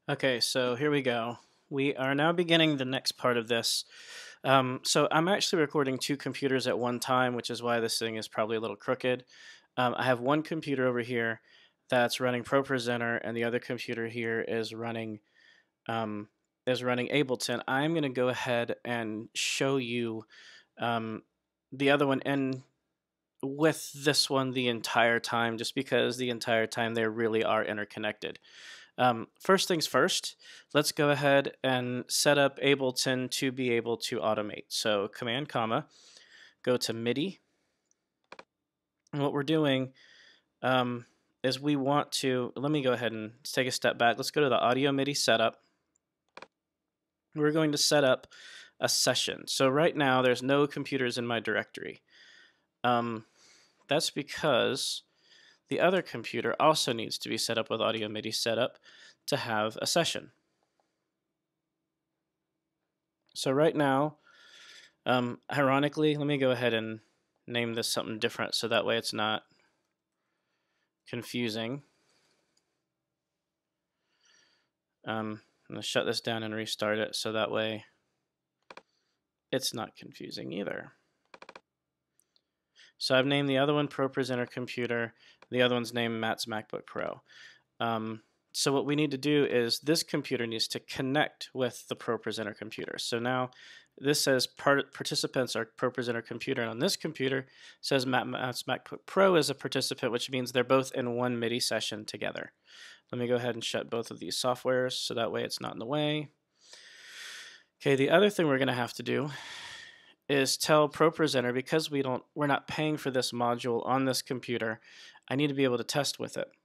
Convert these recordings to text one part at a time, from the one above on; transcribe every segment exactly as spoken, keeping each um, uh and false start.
Okay, so here we go. We are now beginning the next part of this. Um, so I'm actually recording two computers at one time, which is why this thing is probably a little crooked. Um, I have one computer over here that's running ProPresenter, and the other computer here is running um, is running Ableton. I'm going to go ahead and show you um, the other one and with this one the entire time, just because the entire time they really are interconnected. Um, first things first, let's go ahead and set up Ableton to be able to automate. So Command comma, go to Midi. And what we're doing um, is we want to, let me go ahead and take a step back. Let's go to the audio Midi setup. We're going to set up a session. So right now there's no computers in my directory. Um, that's because the other computer also needs to be set up with audio Midi setup to have a session. So right now, um, ironically, let me go ahead and name this something different so that way it's not confusing. Um, I'm going to shut this down and restart it so that way it's not confusing either. So I've named the other one ProPresenter Computer. The other one's named Matt's MacBook Pro. Um, so what we need to do is this computer needs to connect with the ProPresenter computer. So now this says part participants are ProPresenter computer, and on this computer says Matt, Matt's MacBook Pro is a participant, which means they're both in one Midi session together. Let me go ahead and shut both of these softwares so that way it's not in the way. Okay, the other thing we're going to have to do is tell ProPresenter, because we don't, we're not paying for this module on this computer, I need to be able to test with it.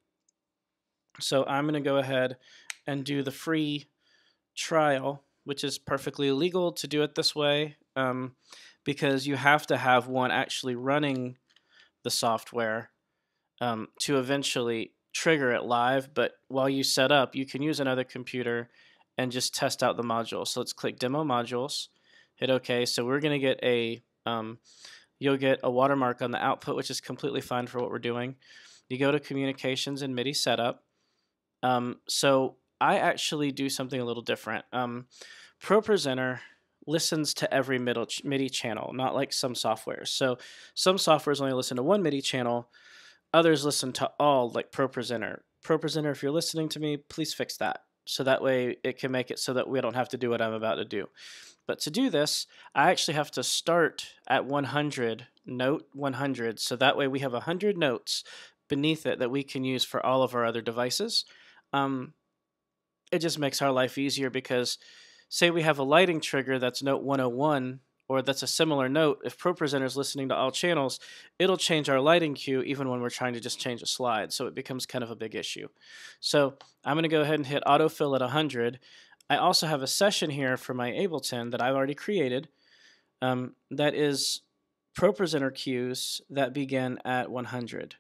So I'm going to go ahead and do the free trial, which is perfectly legal to do it this way, um, because you have to have one actually running the software um, to eventually trigger it live. But while you set up, you can use another computer and just test out the module. So let's click Demo Modules. Hit OK. So we're going to get a, um, you'll get a watermark on the output, which is completely fine for what we're doing. You go to Communications and Midi Setup. Um, so I actually do something a little different. Um, ProPresenter listens to every middle ch MIDI channel, not like some softwares. So some softwares only listen to one MIDI channel. Others listen to all, like ProPresenter. ProPresenter, if you're listening to me, please fix that. So that way it can make it so that we don't have to do what I'm about to do. But to do this, I actually have to start at one hundred, note one hundred, so that way we have one hundred notes beneath it that we can use for all of our other devices. Um, it just makes our life easier because say we have a lighting trigger that's note one oh one, or that's a similar note, if ProPresenter is listening to all channels, it'll change our lighting cue even when we're trying to just change a slide, so it becomes kind of a big issue. So I'm going to go ahead and hit autofill at one hundred. I also have a session here for my Ableton that I've already created um, that is ProPresenter cues that begin at one hundred.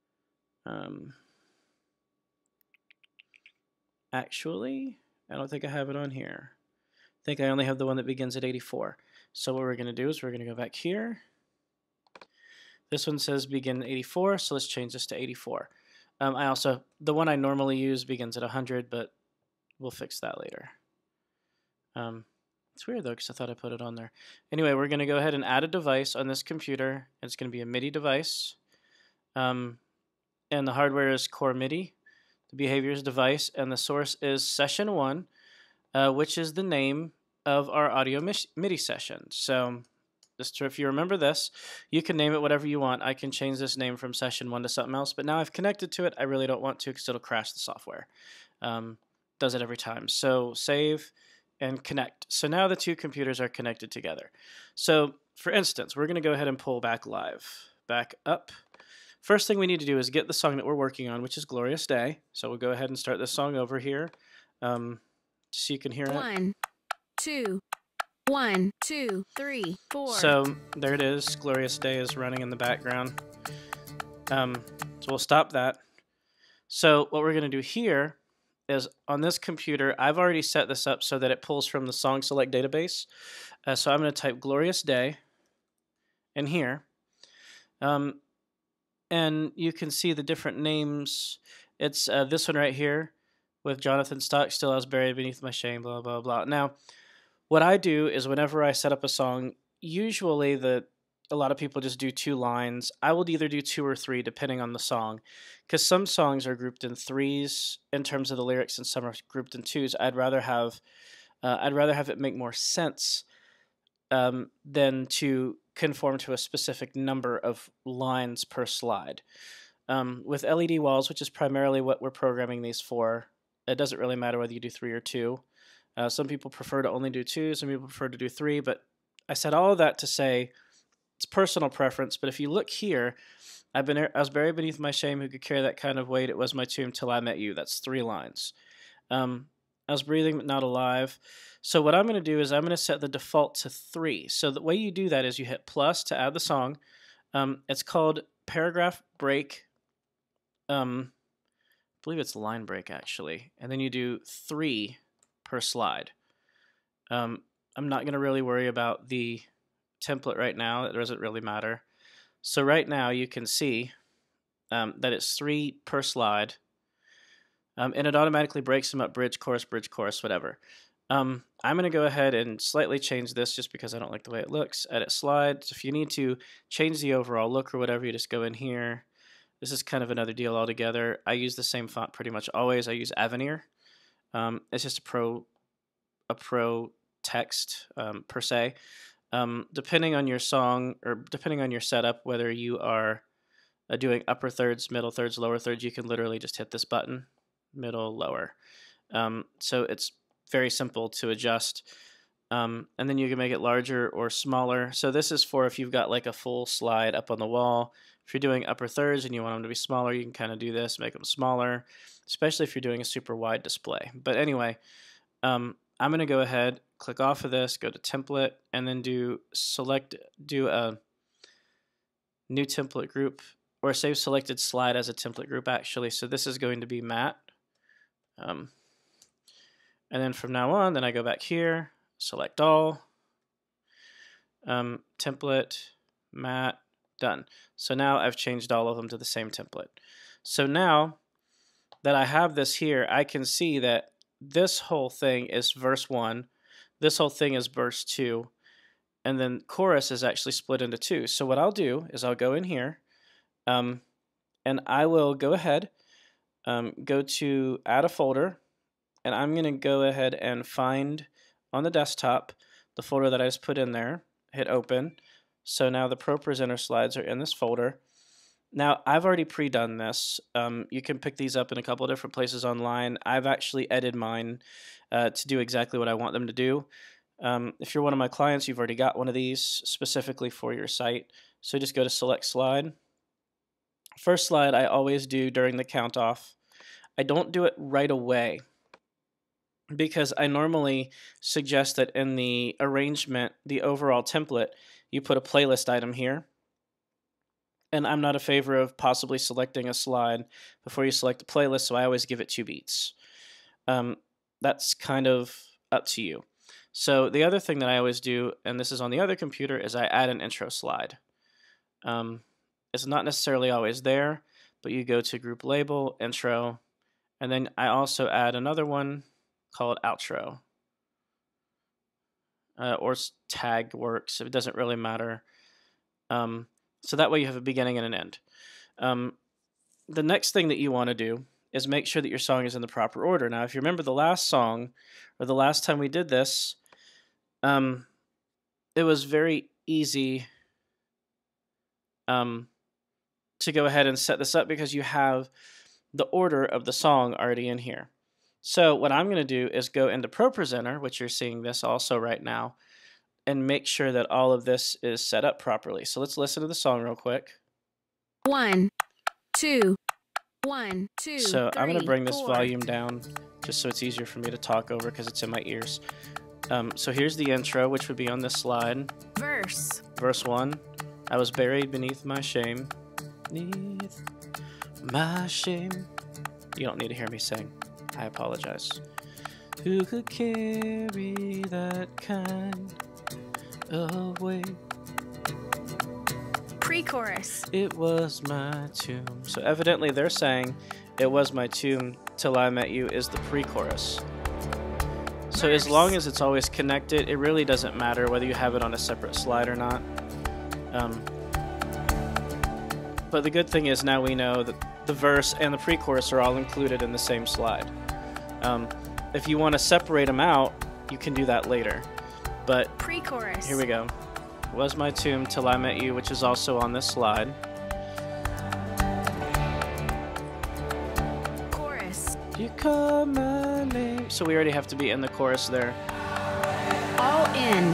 Um, actually, I don't think I have it on here. I think I only have the one that begins at eighty-four. So what we're going to do is we're going to go back here. This one says begin eighty-four, so let's change this to eighty-four. Um, I also, the one I normally use begins at one hundred, but we'll fix that later. Um, it's weird though, because I thought I put it on there. Anyway, we're going to go ahead and add a device on this computer. It's going to be a Midi device. Um, and the hardware is Core Midi. The behavior is device, and the source is session one, uh, which is the name of our audio Midi session. So just if you remember this, you can name it whatever you want. I can change this name from session one to something else, but now I've connected to it. I really don't want to because it'll crash the software. Um, does it every time. So save and connect. So now the two computers are connected together. So for instance, we're going to go ahead and pull back live. Back up. First thing we need to do is get the song that we're working on, which is Glorious Day. So we'll go ahead and start this song over here um, so you can hear it. One, two, one, two, three, four. So there it is. Glorious Day is running in the background. Um, so we'll stop that. So what we're going to do here is on this computer, I've already set this up so that it pulls from the song select database. Uh, so I'm going to type Glorious Day in here. Um, and you can see the different names. It's uh, this one right here. with Jonathan Stock, still I was buried beneath my shame, blah, blah, blah. Now, what I do is whenever I set up a song, usually the a lot of people just do two lines. I will either do two or three depending on the song, because some songs are grouped in threes in terms of the lyrics and some are grouped in twos. I'd rather have uh, I'd rather have it make more sense um, than to conform to a specific number of lines per slide. Um, with L E D walls, which is primarily what we're programming these for, it doesn't really matter whether you do three or two. Uh, some people prefer to only do two, some people prefer to do three, but I said all of that to say it's personal preference. But if you look here, I've been I was buried beneath my shame, who could carry that kind of weight. It was my tomb till I met you. That's three lines. Um, I was breathing but not alive. So what I'm going to do is I'm going to set the default to three. So the way you do that is you hit plus to add the song. Um, it's called paragraph break. Um, I believe it's line break actually, and then you do three per slide. Um, I'm not going to really worry about the template right now. It doesn't really matter. So right now you can see um, that it's three per slide, um, and it automatically breaks them up: bridge, chorus, bridge, chorus, whatever. Um, I'm going to go ahead and slightly change this just because I don't like the way it looks. Edit slides. If you need to change the overall look or whatever, you just go in here. This is kind of another deal altogether. I use the same font pretty much always. I use Avenir. Um, it's just a pro, a pro text um, per se. Um, depending on your song or depending on your setup, whether you are uh, doing upper thirds, middle thirds, lower thirds, you can literally just hit this button, middle, lower. Um, so it's very simple to adjust. Um, and then you can make it larger or smaller. So this is for if you've got like a full slide up on the wall. If you're doing upper thirds and you want them to be smaller, you can kind of do this, make them smaller, especially if you're doing a super wide display. But anyway, um, I'm going to go ahead, click off of this, go to template, and then do select, do a new template group, or save selected slide as a template group actually. So this is going to be matte. Um, and then from now on, then I go back here, select all, um, template, matte, done. So now I've changed all of them to the same template. So now that I have this here, I can see that this whole thing is verse one, this whole thing is verse two, and then chorus is actually split into two. So what I'll do is I'll go in here, um, and I will go ahead, um, go to add a folder, and I'm going to go ahead and find on the desktop the folder that I just put in there, hit open. So now the Pro Presenter slides are in this folder. Now, I've already pre-done this. Um, you can pick these up in a couple of different places online. I've actually edited mine uh, to do exactly what I want them to do. Um, if you're one of my clients, you've already got one of these specifically for your site. So just go to Select Slide. First slide I always do during the count off. I don't do it right away because I normally suggest that in the arrangement, the overall template, you put a playlist item here. And I'm not a favor of possibly selecting a slide before you select a playlist, so I always give it two beats. Um, that's kind of up to you. So the other thing that I always do, and this is on the other computer, is I add an intro slide. Um, it's not necessarily always there, but you go to Group Label, Intro, and then I also add another one called Outro. Uh, or tag works, it doesn't really matter. Um, So that way you have a beginning and an end. Um, the next thing that you want to do is make sure that your song is in the proper order. Now, if you remember the last song, or the last time we did this, um, it was very easy um, to go ahead and set this up because you have the order of the song already in here. So what I'm going to do is go into Pro Presenter, which you're seeing this also right now, and make sure that all of this is set up properly. So let's listen to the song real quick. One, two, one, two, So three, I'm going to bring this four. volume down just so it's easier for me to talk over because it's in my ears. Um, so here's the intro, which would be on this slide. Verse. Verse one, I was buried beneath my shame. Beneath my shame. You don't need to hear me sing. I apologize. Who could carry that kind of weight? Pre-chorus. It was my tomb. So evidently they're saying it was my tomb Till I Met You is the pre-chorus. So as long as it's always connected, it really doesn't matter whether you have it on a separate slide or not. Um, but the good thing is now we know that the verse and the pre-chorus are all included in the same slide. Um, if you want to separate them out, you can do that later. But pre-chorus. Here we go. Was my tomb till I met you, which is also on this slide. Chorus. You call my name. So we already have to be in the chorus there. All in.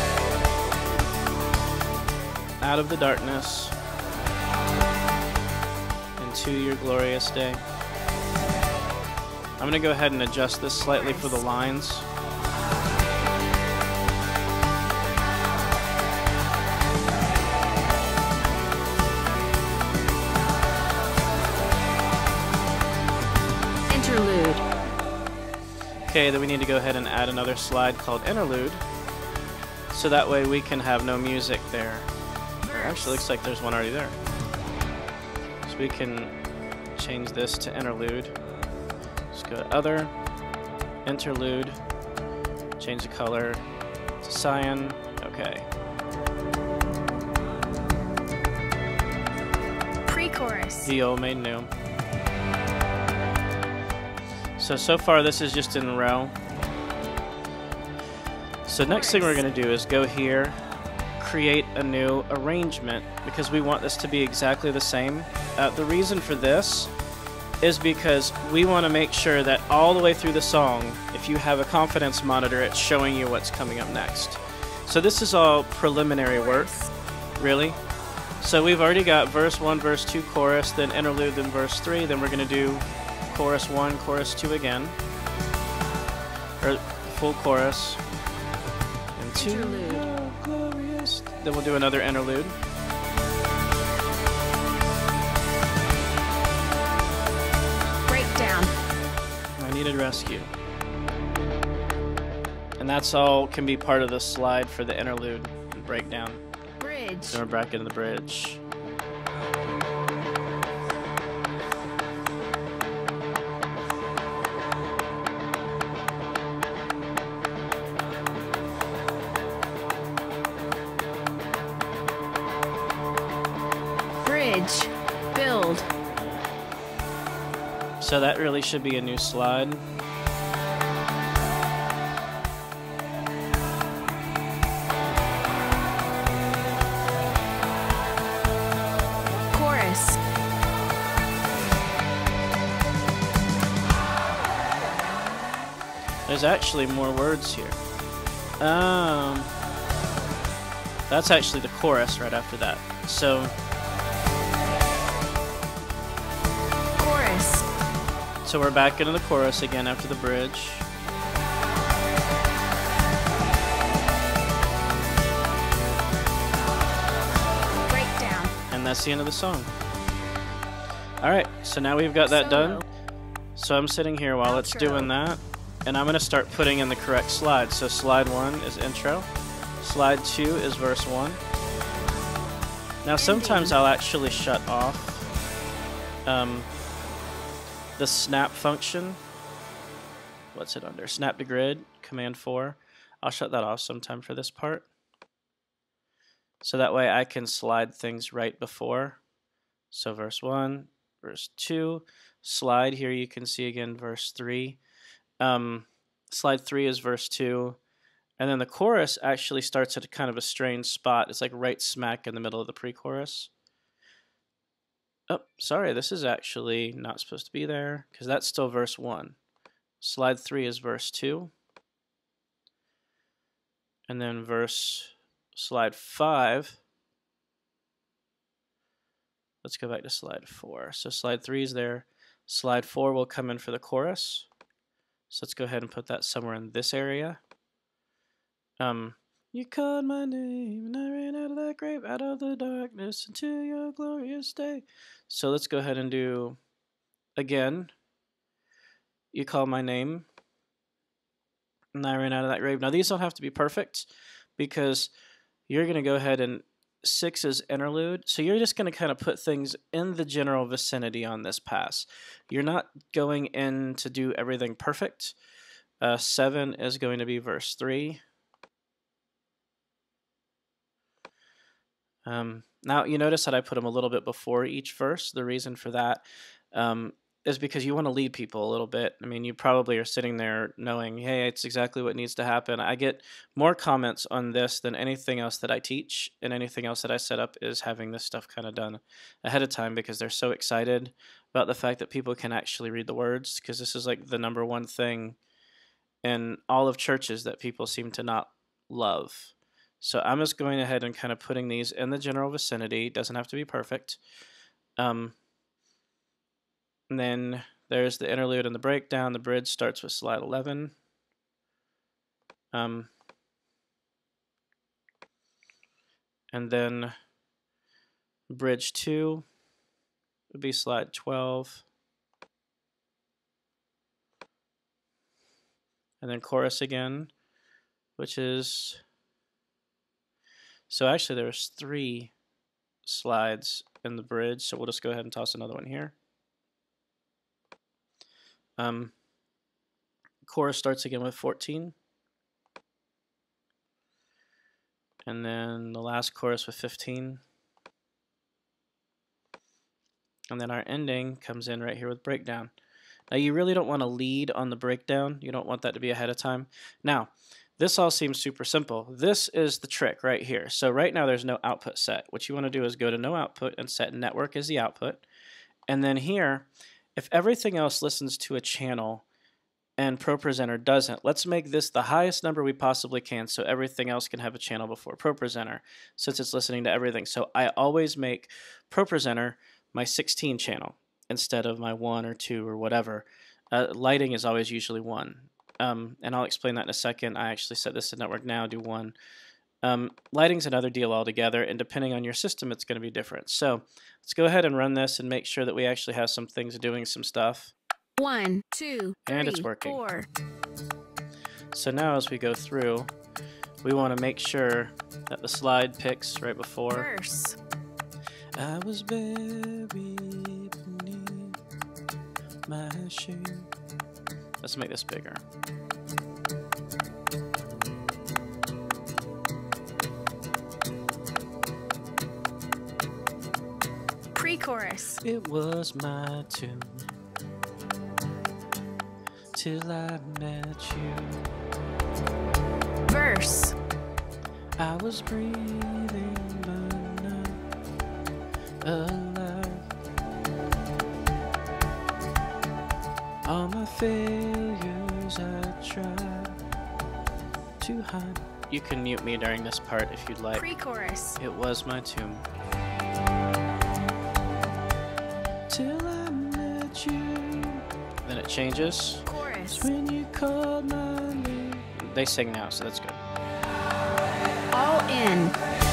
Out of the darkness into your glorious day. I'm going to go ahead and adjust this slightly for the lines. Interlude. Okay, then we need to go ahead and add another slide called interlude. So that way we can have no music there. Actually, looks like there's one already there. So we can change this to interlude. Just go to other, interlude, change the color to cyan. Okay. Pre-chorus. The old made new. So, so far this is just in a row. So next thing we're going to do is go here, create a new arrangement, because we want this to be exactly the same. Uh, the reason for this is because we want to make sure that all the way through the song, if you have a confidence monitor, it's showing you what's coming up next. So this is all preliminary work, really. So we've already got verse one, verse two, chorus, then interlude, then verse three, then we're going to do chorus one, chorus two again, or full chorus, and two. Interlude. Glorious. Then we'll do another interlude. Breakdown. I needed rescue. And that's all can be part of the slide for the interlude and breakdown. Bridge. Then we're back into the bridge. Bridge. Build. So that really should be a new slide. Chorus. There's actually more words here. Um, that's actually the chorus right after that. So Chorus. So we're back into the chorus again after the bridge. Breakdown. And that's the end of the song. Alright, so now we've got that Solo. done. So I'm sitting here while it's Outro. doing that, and I'm going to start putting in the correct slide. So slide one is intro. Slide two is verse one. Now sometimes I'll actually shut off um, the snap function. What's it under? Snap to grid, command four. I'll shut that off sometime for this part. So that way I can slide things right before. So verse one, verse two, slide here you can see again verse three. Um, slide three is verse two. And then the chorus actually starts at a kind of a strange spot. It's like right smack in the middle of the pre-chorus. Oh, sorry, this is actually not supposed to be there because that's still verse one. Slide three is verse two. And then verse, slide five. Let's go back to slide four. So slide three is there. Slide four will come in for the chorus. So let's go ahead and put that somewhere in this area. Um, you called my name and I ran out of that grave, out of the darkness into your glorious day. So let's go ahead and do again. You called my name and I ran out of that grave. Now these don't have to be perfect because you're going to go ahead and six is interlude. So you're just going to kind of put things in the general vicinity on this pass. You're not going in to do everything perfect. Uh, seven is going to be verse three. Um, now, you notice that I put them a little bit before each verse. The reason for that um, is because you want to lead people a little bit. I mean, you probably are sitting there knowing, hey, it's exactly what needs to happen. I get more comments on this than anything else that I teach, and anything else that I set up is having this stuff kind of done ahead of time because they're so excited about the fact that people can actually read the words, because this is like the number one thing in all of churches that people seem to not love. So I'm just going ahead and kind of putting these in the general vicinity. It doesn't have to be perfect. Um, and then there's the interlude and the breakdown. The bridge starts with slide eleven. Um, and then bridge two would be slide twelve. And then chorus again, which is... So actually there's three slides in the bridge, so we'll just go ahead and toss another one here. Um, chorus starts again with fourteen. And then the last chorus with fifteen. And then our ending comes in right here with breakdown. Now you really don't want to lead on the breakdown. You don't want that to be ahead of time. Now, this all seems super simple. This is the trick right here. So right now there's no output set. What you want to do is go to no output and set network as the output. And then here, if everything else listens to a channel and ProPresenter doesn't, let's make this the highest number we possibly can so everything else can have a channel before ProPresenter since it's listening to everything. So I always make ProPresenter my sixteen channel instead of my one or two or whatever. Uh, lighting is always usually one. Um, and I'll explain that in a second. I actually set this to network now, do one. Um, lighting's another deal altogether, and depending on your system, it's going to be different. So let's go ahead and run this and make sure that we actually have some things doing some stuff. One, two, three, and it's working. four. So now as we go through, we want to make sure that the slide picks right before. Verse. I was buried beneath my shoe. Let's make this bigger. Pre-chorus. It was my tune till I met you. Verse. I was breathing but not alive. All my failures I tried to hide. You can mute me during this part if you'd like. Pre-chorus. It was my tomb till I met you. Then it changes. Chorus. When you called my name. They sing now, so that's good. All in.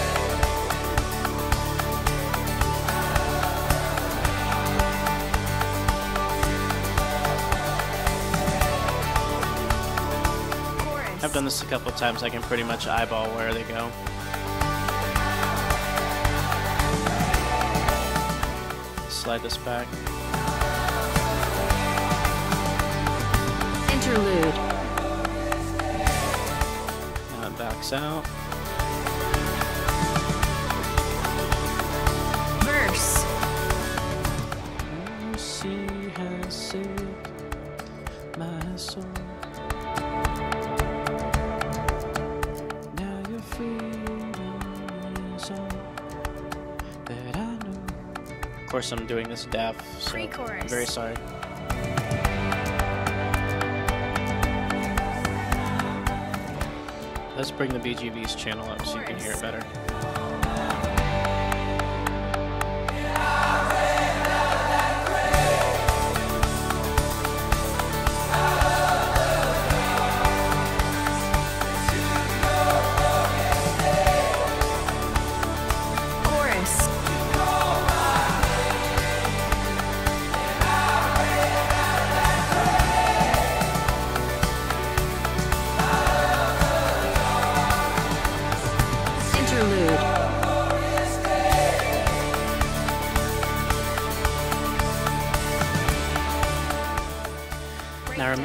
Chorus. I've done this a couple times. I can pretty much eyeball where they go. Slide this back. Interlude. Now it backs out. Verse. Mercy has saved my soul. Now your freedom is all that I know. Of course, I'm doing this deaf, so Pre-chorus. I'm very sorry. Let's bring the B G V's channel up so you can hear it better. Chorus. Interlude.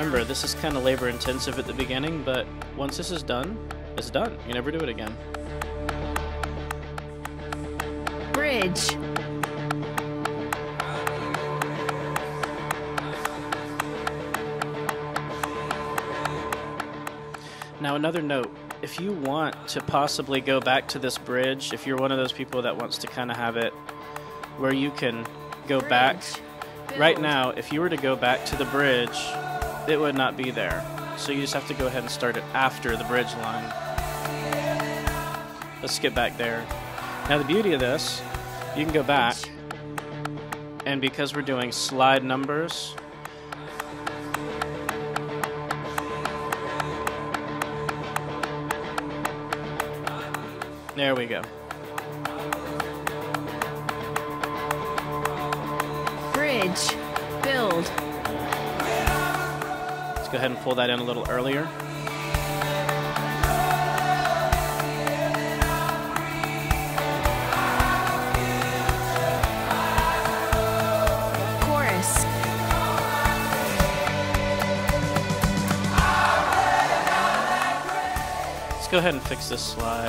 Remember, this is kind of labor intensive at the beginning, but once this is done, it's done. You never do it again. Bridge. Now another note, if you want to possibly go back to this bridge, if you're one of those people that wants to kind of have it where you can go Bridge. back, Build. right now, if you were to go back to the bridge, it would not be there. So you just have to go ahead and start it after the bridge line. Let's get back there. Now the beauty of this, you can go back, and because we're doing slide numbers, there we go. Bridge. Build. Let's go ahead and pull that in a little earlier. Chorus. Let's go ahead and fix this slide.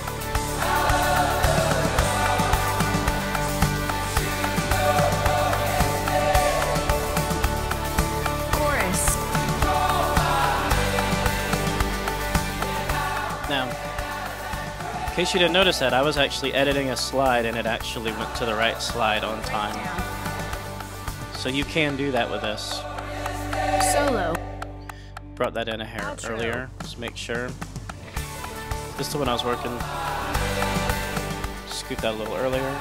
Chorus. Now, in case you didn't notice that, I was actually editing a slide and it actually went to the right slide on time. So you can do that with this. Solo. Brought that in a hair Outro. earlier. Just make sure. This is the one I was working. Scoot that a little earlier.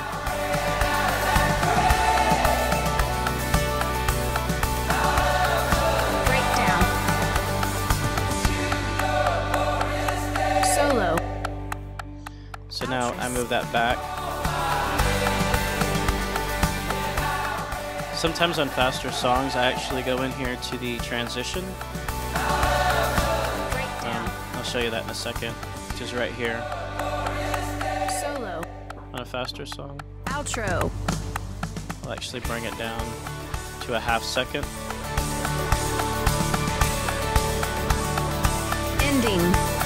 Breakdown. Solo. So now I move that back. Sometimes on faster songs, I actually go in here to the transition. Breakdown. Um, I'll show you that in a second, which is right here Solo. on a faster song. Outro. I'll actually bring it down to a half second. Ending.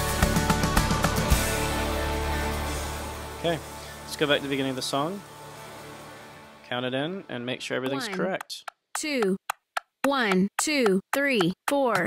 Okay, let's go back to the beginning of the song. Count it in and make sure everything's One. correct. Two. One, two, three, four.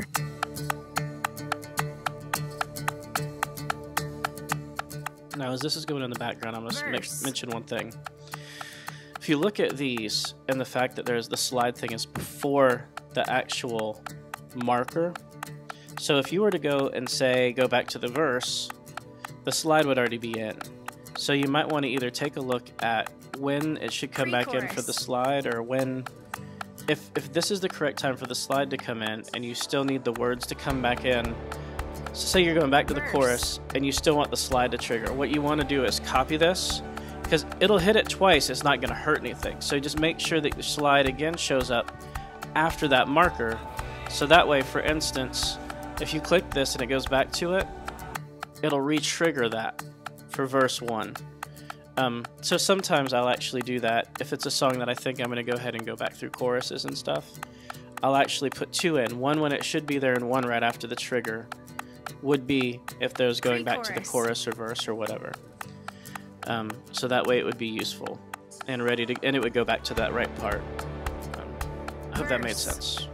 Now, as this is going in the background, I'm going to Verse. mention one thing. If you look at these and the fact that there's the slide thing is before the actual marker, so if you were to go and say, go back to the verse, the slide would already be in. So you might want to either take a look at when it should come back in for Pre-chorus. the slide, or when, if, if this is the correct time for the slide to come in and you still need the words to come back in. So say you're going back to the Verse. chorus and you still want the slide to trigger. What you want to do is copy this, because it'll hit it twice, it's not going to hurt anything. So just make sure that your slide again shows up after that marker. So that way, for instance, if you click this and it goes back to it, it'll re-trigger that for verse one. Um, so sometimes I'll actually do that. If it's a song that I think I'm going to go ahead and go back through choruses and stuff, I'll actually put two in. One when it should be there and one right after the trigger would be if there's going back to the Pre-chorus. chorus or verse or whatever. Um, so that way it would be useful and ready to, and it would go back to that right part. Um, I hope that made Verse. sense.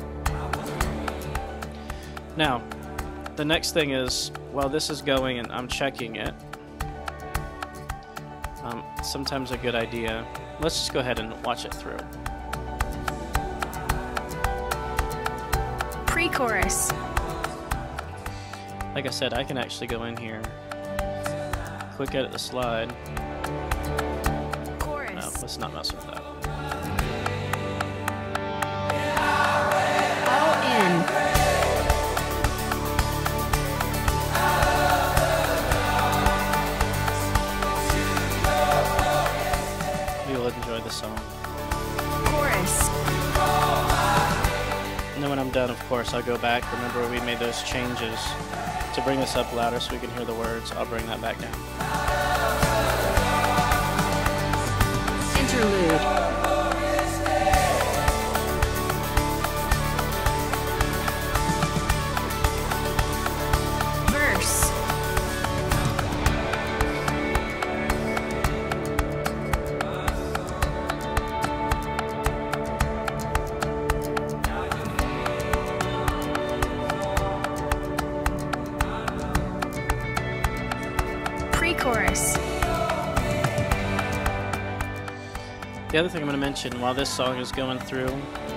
Now, the next thing is, while this is going and I'm checking it, um, sometimes a good idea, let's just go ahead and watch it through. Pre-chorus. Like I said, I can actually go in here, quick edit the slide. Chorus. No, let's not mess with that. All in. You will enjoy the song. Chorus. And then when I'm done, of course, I'll go back. Remember, we made those changes to bring this up louder so we can hear the words. I'll bring that back down. Interlude. The other thing I'm going to mention while this song is going through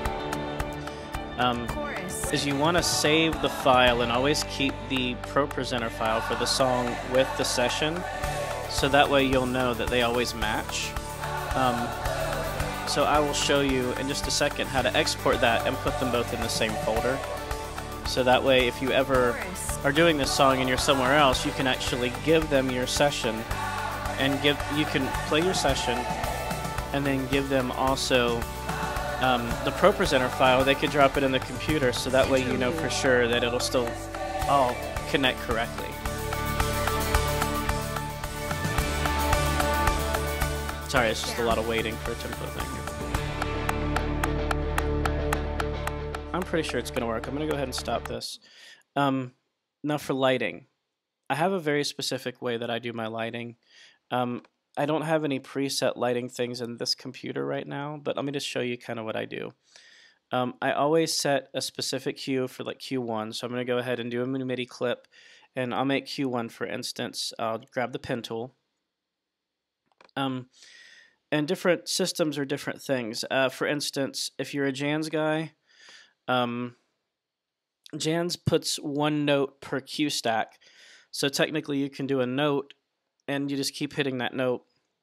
um, is you want to save the file and always keep the Pro Presenter file for the song with the session, so that way you'll know that they always match. Um, so I will show you in just a second how to export that and put them both in the same folder. So that way if you ever are doing this song and you're somewhere else, you can actually give them your session and give you can play your session and then give them also um, the Pro Presenter file. They could drop it in the computer, so that way you know for sure that it'll still all connect correctly. Sorry, it's just a lot of waiting for a tempo thing. I'm pretty sure it's going to work. I'm going to go ahead and stop this. Um, now for lighting. I have a very specific way that I do my lighting. Um, I don't have any preset lighting things in this computer right now, but let me just show you kind of what I do. Um, I always set a specific cue for like Q one, so I'm going to go ahead and do a Midi clip, and I'll make Q one for instance. I'll grab the pen tool. Um, and different systems are different things. Uh, for instance, if you're a Jans guy, um, Jans puts one note per cue stack, so technically you can do a note and you just keep hitting that note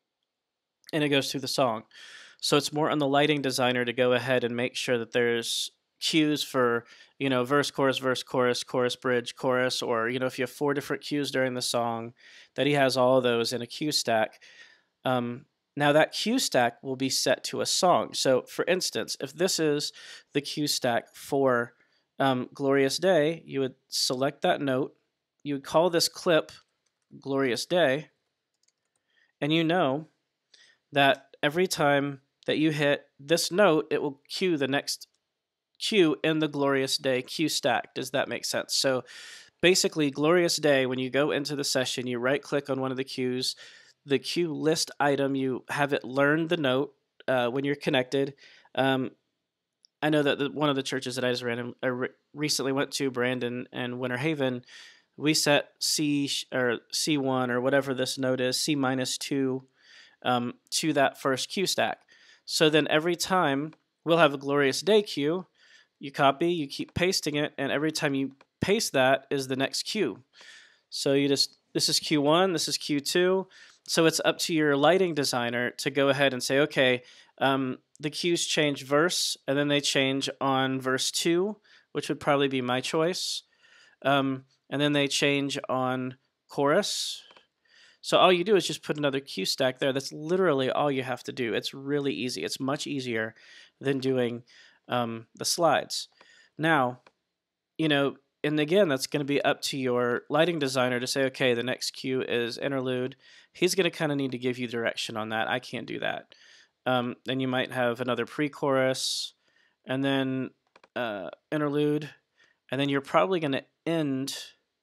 and it goes through the song. So it's more on the lighting designer to go ahead and make sure that there's cues for, you know, verse, chorus, verse, chorus, chorus, bridge, chorus, or, you know, if you have four different cues during the song, that he has all of those in a cue stack. Um, now that cue stack will be set to a song. So for instance, if this is the cue stack for um, Glorious Day, you would select that note, you would call this clip Glorious Day, and you know that every time that you hit this note, it will cue the next cue in the Glorious Day cue stack. Does that make sense? So basically, Glorious Day, when you go into the session, you right-click on one of the cues, the cue list item, you have it learn the note uh, when you're connected. Um, I know that the, one of the churches that I just ran, uh, re recently went to, Brandon and Winter Haven, we set C or C one or whatever this note is, C minus two, um, to that first cue stack. So then every time we'll have a Glorious Day cue, you copy, you keep pasting it, and every time you paste that is the next cue. So you just, this is Q one, this is Q two. So it's up to your lighting designer to go ahead and say, okay, um, the cues change verse, and then they change on verse two, which would probably be my choice. Um, and then they change on chorus. So all you do is just put another cue stack there. That's literally all you have to do. It's really easy. It's much easier than doing um, the slides. Now, you know, and again, that's going to be up to your lighting designer to say, okay, the next cue is interlude. He's going to kind of need to give you direction on that. I can't do that. Um, then you might have another pre-chorus, and then uh, interlude, and then you're probably going to end,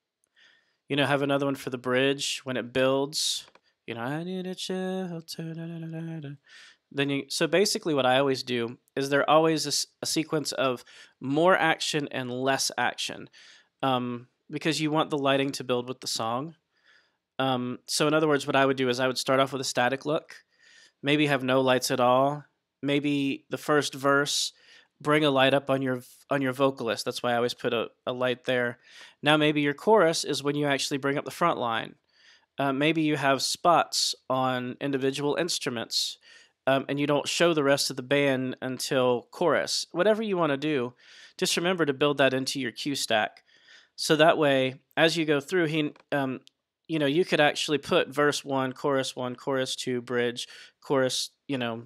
you know, have another one for the bridge when it builds. You know, I need a shelter. Da, da, da, da, da. Then you, so basically what I always do is there always a, a sequence of more action and less action, um, because you want the lighting to build with the song. Um, so in other words, what I would do is I would start off with a static look, maybe have no lights at all, maybe the first verse, bring a light up on your on your vocalist. That's why I always put a, a light there. Now maybe your chorus is when you actually bring up the front line. Uh, maybe you have spots on individual instruments, um, and you don't show the rest of the band until chorus. Whatever you want to do, just remember to build that into your cue stack. So that way, as you go through, he, um, you know, you could actually put verse one, chorus one, chorus two, bridge, chorus, you know,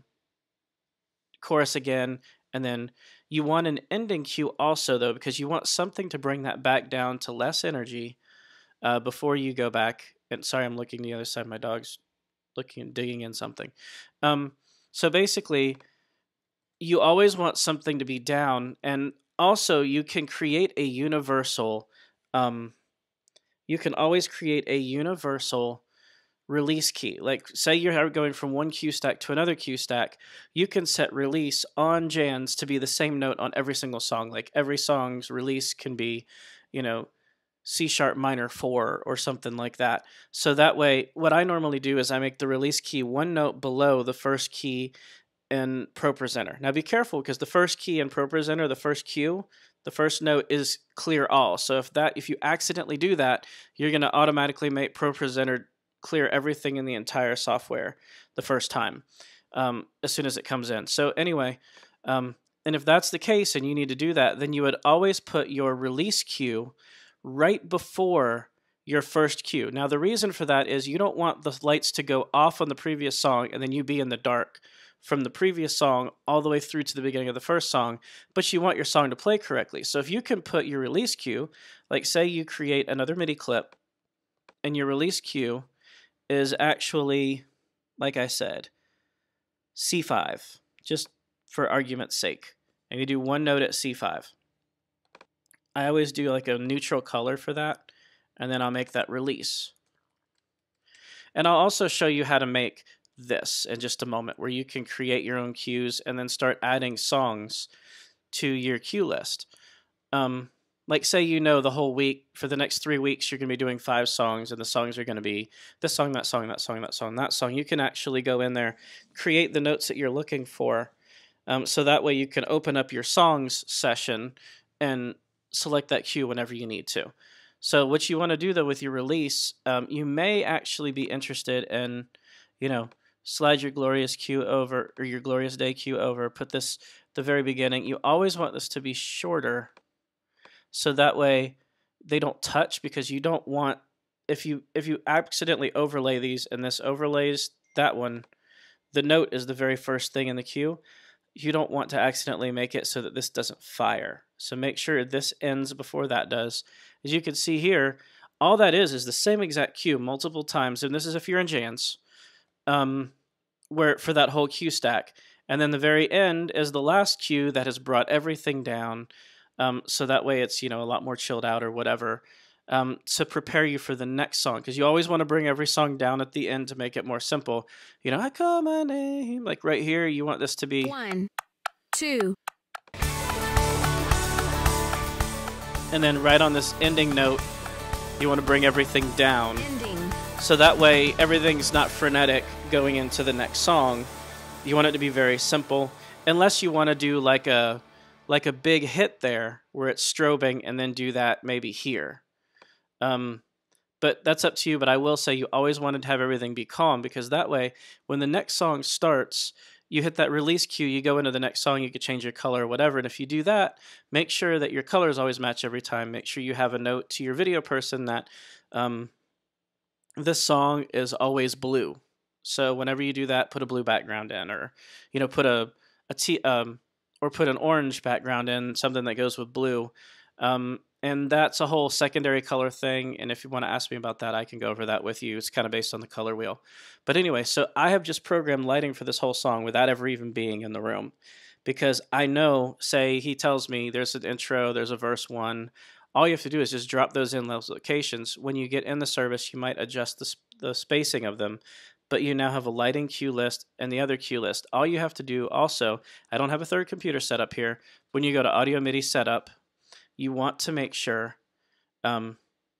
chorus again, and then you want an ending cue also, though, because you want something to bring that back down to less energy uh, before you go back. And sorry, I'm looking the other side. My dog's looking and digging in something. Um, so basically, you always want something to be down, and also you can create a universal. Um, you can always create a universal release key. Like, say you're going from one cue stack to another cue stack, you can set release on Jans to be the same note on every single song. Like, every song's release can be, you know, C sharp minor four or something like that. So that way, what I normally do is I make the release key one note below the first key in Pro Presenter. Now be careful because the first key in Pro Presenter, the first cue, the first note is clear all. So if that if you accidentally do that, you're going to automatically make Pro Presenter clear everything in the entire software the first time um, as soon as it comes in. So anyway, um, and if that's the case and you need to do that, then you would always put your release cue right before your first cue. Now the reason for that is you don't want the lights to go off on the previous song and then you be in the dark from the previous song all the way through to the beginning of the first song, but you want your song to play correctly. So if you can put your release cue, like say you create another MIDI clip and your release cue is actually, like I said, C five, just for argument's sake, and you do one note at C five. I always do like a neutral color for that, and then I'll make that release. And I'll also show you how to make this in just a moment, where you can create your own cues and then start adding songs to your cue list. Um, like say you know the whole week, for the next three weeks, you're going to be doing five songs, and the songs are going to be this song, that song, that song, that song, that song. You can actually go in there, create the notes that you're looking for, um, so that way you can open up your songs session and select that cue whenever you need to. So what you want to do though with your release, um, you may actually be interested in, you know, slide your glorious cue over, or your glorious day cue over, put this at the very beginning. You always want this to be shorter so that way they don't touch, because you don't want, if you if you accidentally overlay these and this overlays that one, the note is the very first thing in the cue. You don't want to accidentally make it so that this doesn't fire. So make sure this ends before that does. As you can see here, all that is is the same exact cue multiple times, and this is if you're in Jans, um, where for that whole cue stack. And then the very end is the last cue that has brought everything down, um, so that way it's, you know, a lot more chilled out or whatever, um, to prepare you for the next song, because you always want to bring every song down at the end to make it more simple. You know, I call my name, like right here, you want this to be One, two. And then right on this ending note, you want to bring everything down. Ending. So that way everything's not frenetic going into the next song. You want it to be very simple, unless you want to do like a like a big hit there where it's strobing, and then do that maybe here. Um, but that's up to you. But I will say you always wanted to have everything be calm, because that way when the next song starts, you hit that release cue, you go into the next song, you could change your color or whatever. And if you do that, make sure that your colors always match every time. Make sure you have a note to your video person that um, this song is always blue. So whenever you do that, put a blue background in, or, you know, put a, a t um, or put an orange background in, something that goes with blue. Um, and that's a whole secondary color thing. And if you want to ask me about that, I can go over that with you. It's kind of based on the color wheel. But anyway, so I have just programmed lighting for this whole song without ever even being in the room, because I know, say he tells me there's an intro, there's a verse one. All you have to do is just drop those in those locations. When you get in the service, you might adjust the, the spacing of them, but you now have a lighting cue list and the other cue list. All you have to do also, I don't have a third computer set up here. When you go to Audio MIDI Setup, you want to make sure um,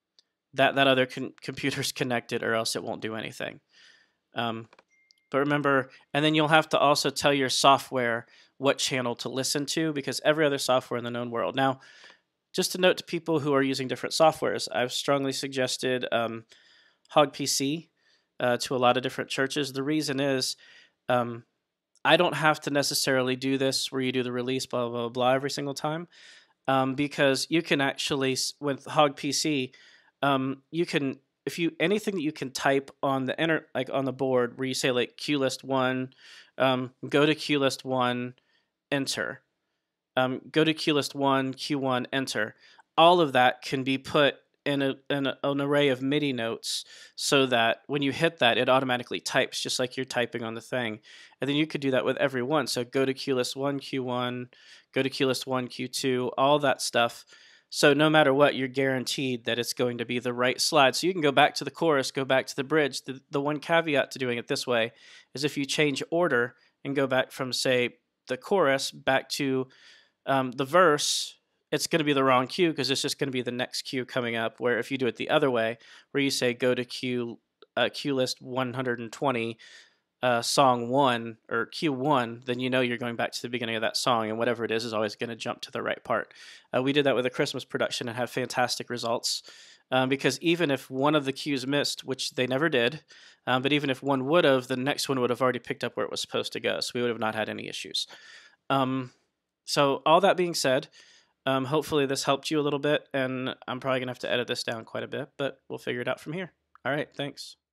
that that other con computer's connected, or else it won't do anything. Um, but remember, and then you'll have to also tell your software what channel to listen to, because every other software in the known world. Now, just a note to people who are using different softwares, I've strongly suggested um, Hog P C uh, to a lot of different churches. The reason is um, I don't have to necessarily do this where you do the release, blah, blah, blah, every single time. Um, because you can actually, with Hog P C, um, you can, if you, anything that you can type on the enter, like on the board where you say like cue list one, um, go to cue list one, enter, um, go to cue list one, Q one, enter. All of that can be put in, a, in a, an array of MIDI notes, so that when you hit that, it automatically types just like you're typing on the thing. And then you could do that with every one. So go to cue list one, Q one, go to cue list one, Q two, all that stuff. So no matter what, you're guaranteed that it's going to be the right slide. So you can go back to the chorus, go back to the bridge. The, the one caveat to doing it this way is if you change order and go back from, say, the chorus back to um, the verse, it's going to be the wrong cue, because it's just going to be the next cue coming up. Where if you do it the other way, where you say go to cue, uh, cue list one hundred twenty, uh, song one or cue one, then you know you're going back to the beginning of that song, and whatever it is is always going to jump to the right part. Uh, we did that with a Christmas production and had fantastic results. Um, because even if one of the cues missed, which they never did, um, but even if one would have, the next one would have already picked up where it was supposed to go. So we would have not had any issues. Um, so all that being said, um, hopefully this helped you a little bit, and I'm probably going to have to edit this down quite a bit, but we'll figure it out from here. All right, thanks.